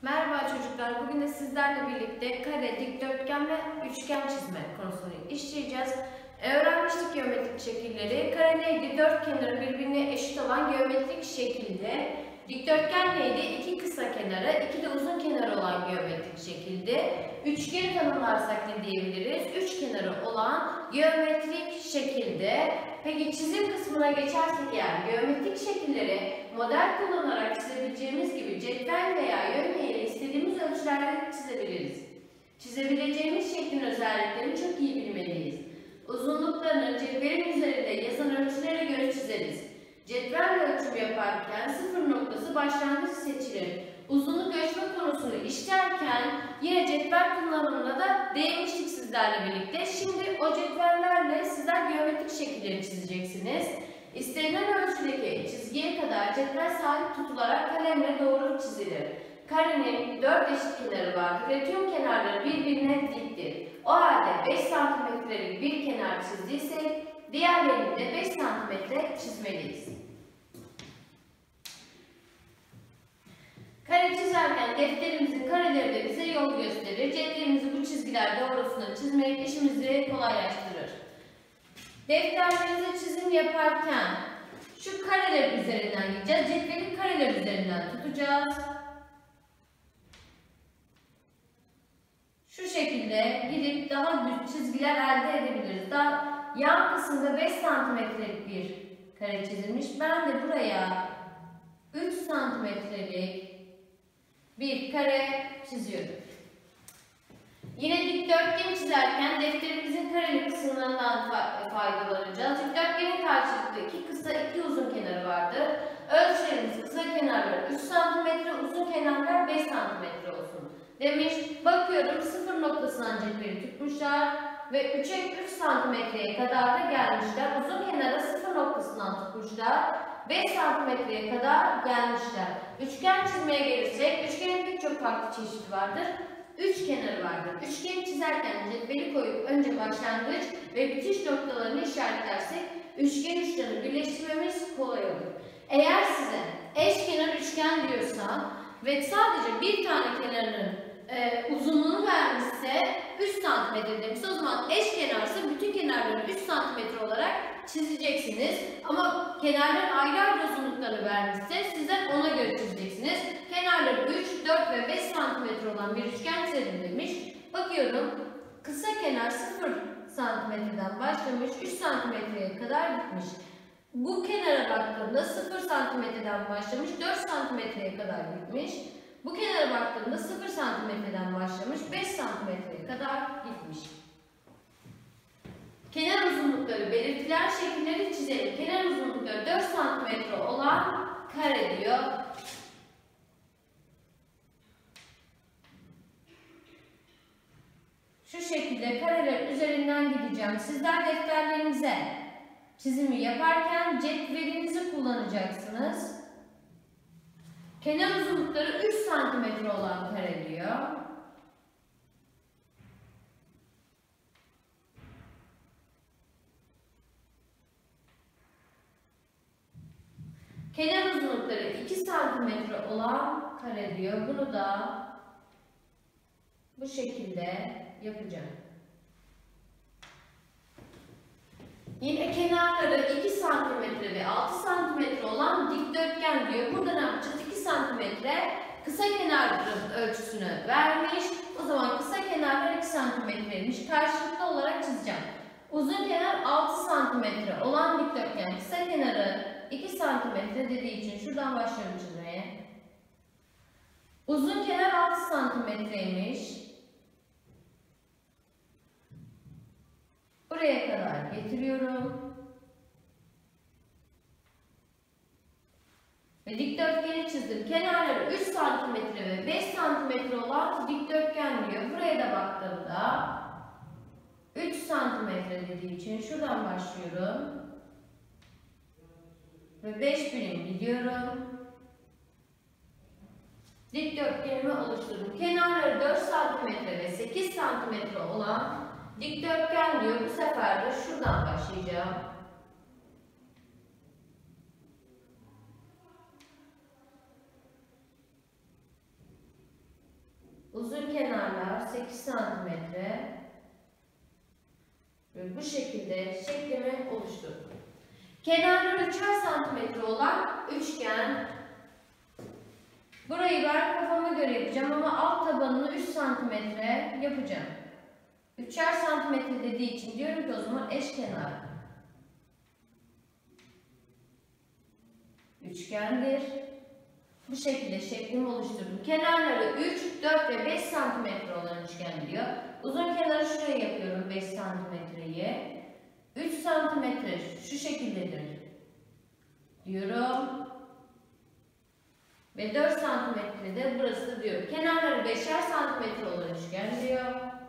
Merhaba çocuklar, bugün de sizlerle birlikte kare, dikdörtgen ve üçgen çizme konusunu işleyeceğiz. Öğrenmiştik geometrik şekilleri. Kare neydi? Dört kenarı birbirine eşit olan geometrik şekilde. Dikdörtgen neydi? İki kısa kenarı, iki de uzun kenarı olan geometrik şekilde. Üçgeni tanımlarsak ne diyebiliriz? Üç kenarı olan geometrik şekilde. Peki çizim kısmına geçersek eğer geometrik şekilleri model kullanarak çizebileceğimiz gibi cetvel veya yönle istediğimiz ölçülerde çizebiliriz. Çizebileceğimiz şeklin özelliklerini çok iyi bilmeliyiz. Uzunluklarını cetvelin üzerinde yazan ölçülere göre çizeriz. Cetvelle ölçüm yaparken sıfır noktası başlangıç seçilir. Uzunluk ölçme konusunu işlerken yine cetvel kullanımına da değinmiştik sizlerle birlikte. Şimdi o cetvellerle sizler geometrik şekilleri çizeceksiniz. İstenilen ölçüdeki çizgiye kadar cetvel sabit tutularak kalemle doğru çizilir. Karenin 4 eşit kenarı vardır ve tüm kenarları birbirine diktir. O halde 5 santimetrelik bir kenar çizdiysek diğerlerini de 5 santimetre çizmeliyiz. Kare çizerken defterimizin kareleri de bize yol gösterir. Cetvelimizi bu çizgiler doğrultusunda çizmek işimizi kolaylaştırır. Defterlerinize çizim yaparken şu kareler üzerinden gideceğiz. Cetveli kareler üzerinden tutacağız. Şu şekilde gidip daha düz çizgiler elde edebiliriz. Daha yan kısımda 5 santimetrelik bir kare çizilmiş. Ben de buraya 3 santimetrelik bir kare çiziyorum. Yine dikdörtgen çizerken defterimizin kareli kısımlarından faydalanacağız. Dikdörtgenin karşılıklı iki kısa iki uzun kenarı vardır. Ölçülerimiz kısa kenarlar 3 cm, uzun kenarlar 5 cm olsun demiş. Bakıyorum sıfır noktasından cetveli tutmuşlar ve 3'e 3 santimetreye kadar da gelmişler. Uzun kenara sıfır noktasından tutmuşlar. 5 santimetreye kadar gelmişler. Üçgen çizmeye gelirsek, üçgenin pek çok farklı çeşidi vardır. Üç kenarı vardır. Üçgeni çizerken cetveli koyup önce başlangıç ve bitiş noktalarını işaretlersek üçgen uçlarını birleştirmemiz kolay olur. Eğer size eşkenar üçgen diyorsa ve sadece bir tane kenarının uzunluğunu vermişse 3 cm demişse o zaman eşkenarsa bütün kenarları 3 cm olarak çizeceksiniz. Ama kenarların ayrı ayrı uzunluklarını vermişse sizler ona göre çizeceksiniz. Kenarları 3, 4 ve 5 cm olan bir üçgen çizelim demiş. Bakıyorum kısa kenar 0 cm'den başlamış 3 cm'ye kadar gitmiş. Bu kenara baktığımda 0 cm'den başlamış 4 cm'ye kadar gitmiş. Bu kenara baktığımda 0 cm'den başlamış 5 cm'ye kadar gitmiş. Kenar uzunlukları belirtilen şekilleri çizelim. Kenar uzunlukları 4 cm olan kare diyor. Şu şekilde kareler üzerinden gideceğim. Sizler defterlerinize çizimi yaparken cetvelinizi kullanacaksınız. Kenar uzunlukları 3 cm olan kare diyor. Kenar uzunlukları 2 cm olan kare diyor. Bunu da bu şekilde yapacağım. Yine kenarları 2 cm ve 6 cm olan dikdörtgen diyor. Burada ne yapacağız? 2 cm kısa kenarların ölçüsünü vermiş. O zaman kısa kenarlar 2 cm'ymiş. Karşılıklı olarak çizeceğim. Uzun kenar 6 cm olan dikdörtgen. Kısa kenarı 2 cm dediği için şuradan başlıyorum çizmeye. Uzun kenar 6 cm'ymiş. Buraya kadar getiriyorum. Ve dikdörtgeni çizdim. Kenarları 3 cm ve 5 cm olan dikdörtgen diyor. Buraya da baktığımda 3 cm dediği için şuradan başlıyorum. Ve 5 birim gidiyorum. Dikdörtgenimi oluşturdum. Kenarları 4 cm ve 8 cm olan dikdörtgen diyor. Bu sefer de şuradan başlayacağım. Uzun kenarlar 8 santimetre. Ve bu şekilde şeklimi oluşturdum. Kenarları 3'er santimetre olan üçgen. Burayı ben kafama göre yapacağım ama alt tabanını 3 santimetre yapacağım. 3'er santimetre dediği için diyorum ki o zaman eşkenar üçgendir. Bu şekilde şeklimi oluşturdum. Kenarları 3, 4 ve 5 santimetre olan üçgen diyor. Uzun kenarı şuraya yapıyorum 5 santimetreyi. 3 santimetre şu şekildedir diyorum. Ve 4 santimetre de burası diyor. Kenarları 5'er santimetre olan üçgen diyor.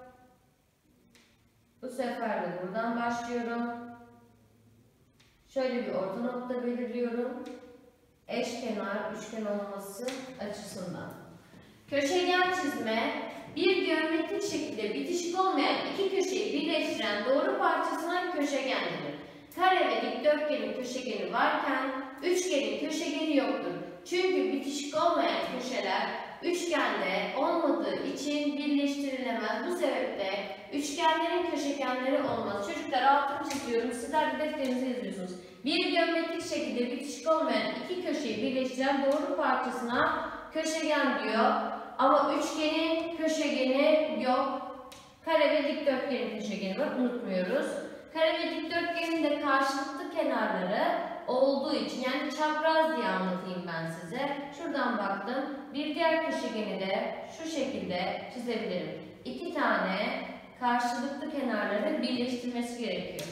Bu sefer de buradan başlıyorum. Şöyle bir orta nokta belirliyorum. Eşkenar üçgen olması açısından. Köşegen çizme, bir geometrik şekilde bitişik olmayan iki köşeyi birleştiren doğru parçasına köşegen denir. Kare ve dikdörtgenin köşegeni varken üçgenin köşegeni yoktur. Çünkü bitişik olmayan köşeler üçgende olmadığı için birleştirilemez. Bu sebeple üçgenlerin köşegenleri olmaz. Çocuklar altını çiziyorum. Sizler de defterinize yazıyorsunuz. Bir geometrik şekilde bitişik olmayan iki köşeyi birleştiren doğru parçasına köşegen diyor. Ama üçgenin köşegeni yok. Kare ve dikdörtgenin köşegeni var. Unutmuyoruz. Kare ve dikdörtgenin de karşılıklı kenarları olduğu için, yani çapraz diye anlatayım ben size. Şuradan baktım. Bir diğer köşegeni de şu şekilde çizebilirim. İki tane karşılıklı kenarları birleştirmesi gerekiyor.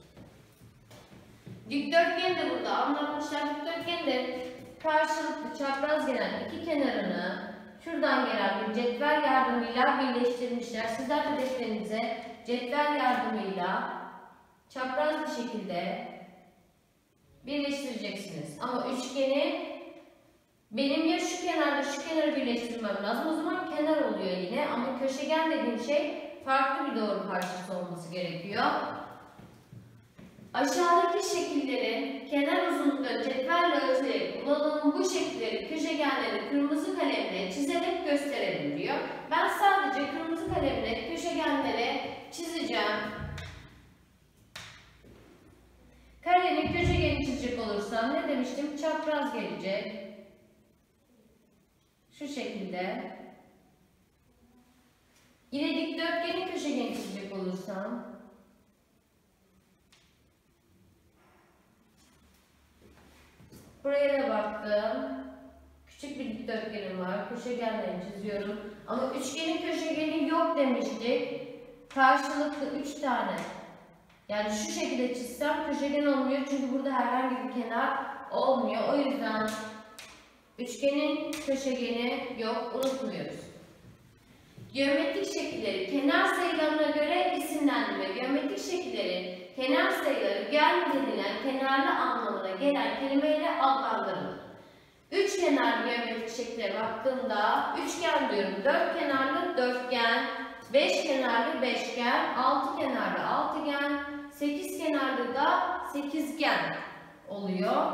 Dikdörtgen de burada anlatmışlar. Dikdörtgen de karşılıklı çapraz gelen iki kenarını şuradan gelen bir cetvel yardımıyla birleştirmişler. Sizler de defterinize cetvel yardımıyla çapraz bir şekilde birleştireceksiniz. Ama üçgeni benim ya şu kenarla şu kenarı birleştirmem lazım. O zaman kenar oluyor yine. Ama köşegen dediğim şey farklı bir doğru parçası olması gerekiyor. Aşağıdaki şekillerin kenar uzunlukları cetvelle ölçülerek bulalım. Bu şekilleri, köşegenleri kırmızı kalemle çizerek gösterelim diyor. Ben sadece kırmızı kalemle köşegenleri çizeceğim. Karenin köşegeni çizecek olursam ne demiştim? Çapraz gelecek. Şu şekilde. Yine dikdörtgenin köşegeni çizecek olursam buraya da baktım. Küçük bir dikdörtgenim var. Köşegenlerini çiziyorum. Ama üçgenin köşegeni yok demiştik. Karşılıklı 3 tane. Yani şu şekilde çizsem köşegen olmuyor. Çünkü burada herhangi bir kenar olmuyor. O yüzden üçgenin köşegeni yok. Unutmuyoruz. Geometrik şekilleri kenar sayılarına göre isimlendirme. Geometrik şekillerin kenar sayıları gelme denilen kenarlı anlamına gelen kelimeyle adlandırılır. Üç kenarlı geometrik şekillere baktığımda üçgen diyorum. Dört kenarlı dörtgen, beş kenarlı beşgen, altı kenarlı altıgen, 8 kenarlı da sekizgen oluyor.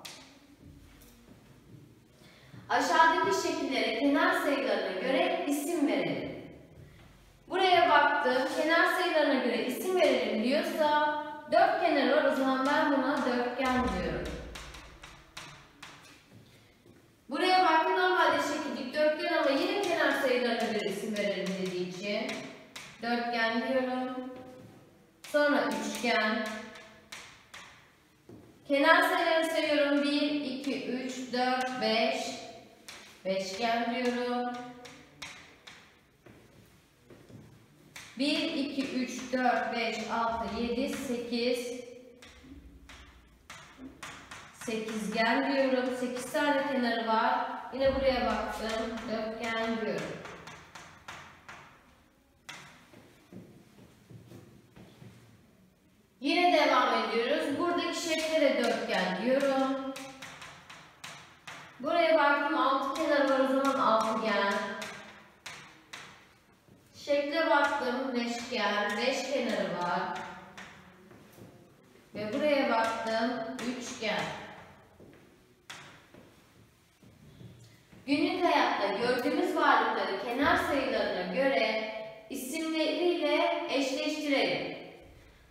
Aşağıdaki şekillere kenar sayılarına göre isim verelim. Buraya baktım. Kenar sayılarına göre isim verelim diyorsa 4 kenar var. O zaman ben buna dörtgen diyorum. Buraya baktım. Normalde şekil dikdörtgen ama yine kenar sayılarına göre isim verelim dediği için dörtgen diyorum. Sonra üçgen. Kenar sayılarını sayıyorum. 1, 2, 3, 4, 5. Beşgen diyorum. 1, 2, 3, 4, 5, 6, 7, 8. Sekizgen diyorum. 8 tane kenarı var. Yine buraya baktım. Dörtgen diyorum. Yine devam ediyoruz. Buradaki şekle de dörtgen diyorum. Buraya baktım 6 kenarı var, o zaman altıgen. Şekle baktım beşgen, 5 kenarı var. Ve buraya baktım üçgen. Günlük hayatta gördüğümüz varlıkları kenar sayıları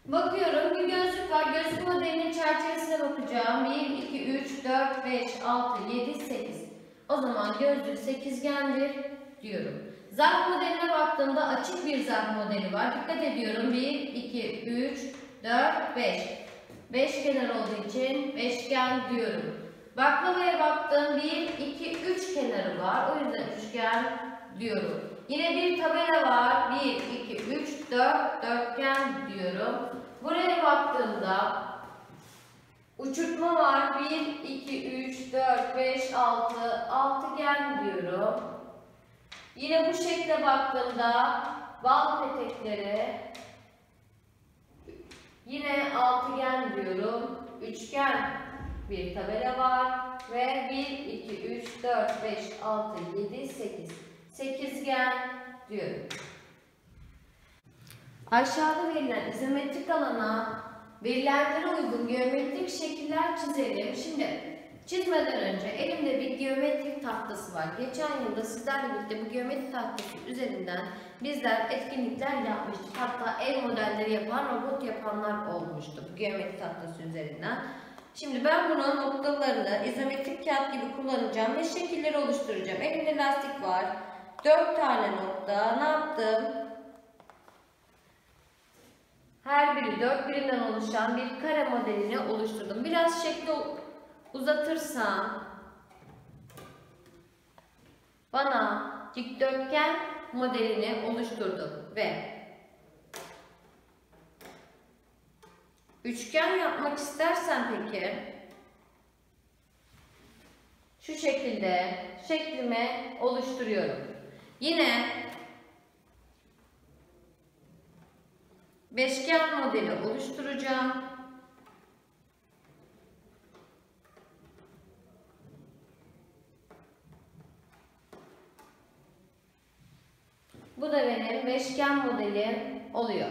Bakıyorum, bir gözlük var. Gözlük modelinin çerçevesine bakacağım. 1, 2, 3, 4, 5, 6, 7, 8. O zaman gözlük sekizgendir diyorum. Zarf modeline baktığımda açık bir zarf modeli var. Dikkat ediyorum. 1, 2, 3, 4, 5. Beşkenar olduğu için beşgen diyorum. Baklavaya baktım. 1, 2, 3 kenarı var. O yüzden üçgen diyorum. Yine bir tabela var. 1, 2, 3, 4, dörtgen diyorum. Buraya baktığımda uçurtma var. 1, 2, 3, 4, 5, 6, altıgen diyorum. Yine bu şekle baktığımda bal petekleri, yine altıgen diyorum. Üçgen bir tabela var ve 1, 2, 3, 4, 5, 6, 7, 8. Sekizgen diyorum. Aşağıda verilen izometrik alana verilenlere uygun geometrik şekiller çizelim. Şimdi çizmeden önce elimde bir geometrik tahtası var. Geçen yılda sizlerle birlikte bu geometrik tahtası üzerinden bizler etkinlikler yapmıştık. Hatta ev modelleri yapan, robot yapanlar olmuştu bu geometrik tahtası üzerinden. Şimdi ben bunun noktalarını izometrik kağıt gibi kullanacağım ve şekilleri oluşturacağım. Elimde lastik var. 4 tane nokta. Ne yaptım? Her biri 4 birinden oluşan bir kare modelini oluşturdum. Biraz şekli uzatırsam bana dikdörtgen modelini oluşturdum ve üçgen yapmak istersen peki şu şekilde şeklimi oluşturuyorum. Yine beşgen modeli oluşturacağım. Bu da benim beşgen modelim oluyor.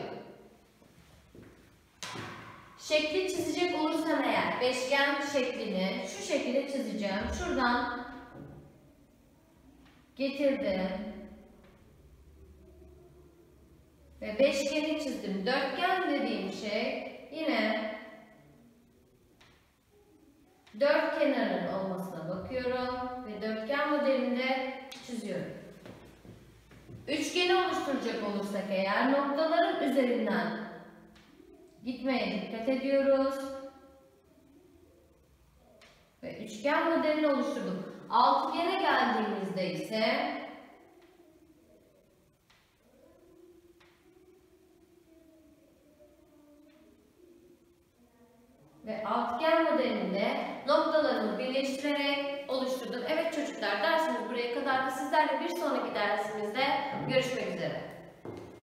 Şekli çizecek olursam eğer beşgen şeklini şu şekilde çizeceğim. Şuradan getirdim ve beşgeni çizdim. Dörtgen dediğim şey yine dört kenarın olmasına bakıyorum ve dörtgen modelinde çiziyorum. Üçgeni oluşturacak olursak eğer noktaların üzerinden gitmeye dikkat ediyoruz. Ve üçgen modelini oluşturduk. Altıgene geldiğimizde ise ve altıgen modelinde noktalarımı birleştirerek oluşturdum. Evet çocuklar, dersimiz buraya kadardı. Sizlerle bir sonraki dersimizde görüşmek üzere.